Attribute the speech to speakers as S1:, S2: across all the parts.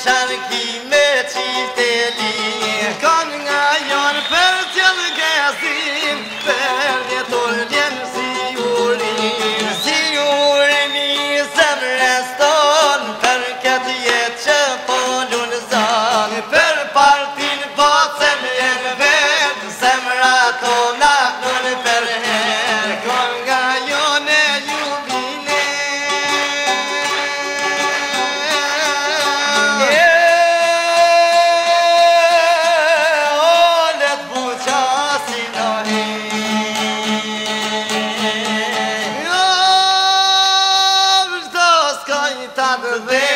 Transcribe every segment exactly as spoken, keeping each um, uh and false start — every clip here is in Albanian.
S1: sharki me qiteli Kan nga janë për tjellë gëzim Për jetor djenë si urin Si urin i zemrës ton Për këtë jetë që po lullëzon Për partin po zemrën vetë Zemra tona në për herë Kan nga jone jubile Olet buqa si nari Vështë s'kaj ta të dhe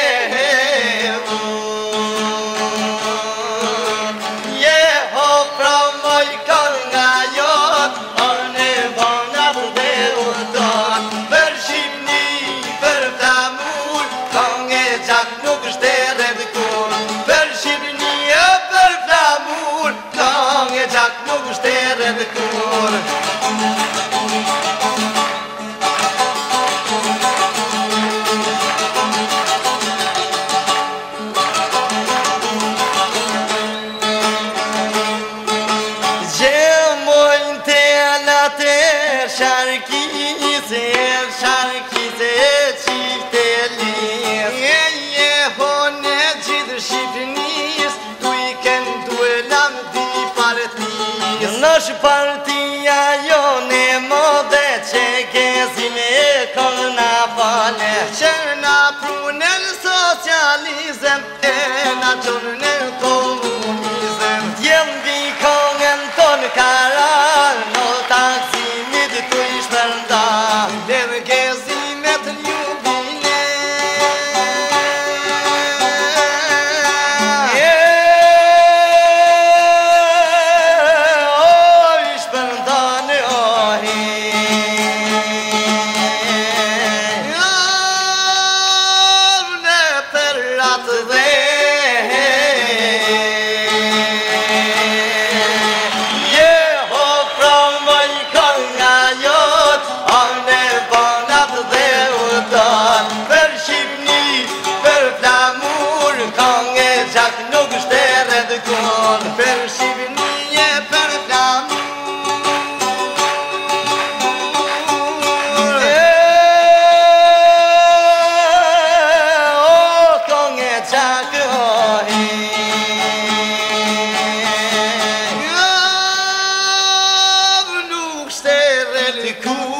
S1: Sharki se, sharki se qifteli E je hone gjithë Shqipënis Tu i këndu e lam di partis Nësh partia jone modhe Që gezim e kona vale Që na prunel socializem E na qonel komunizem Djem vi kongen ton karar Në taksi tu ishtë nda Dhe gezimet ljubile O ishtë nda në ohi Në për ratë dhe Per Shqipëni e për flamur O kong e qak ohi Nuk shtere të kur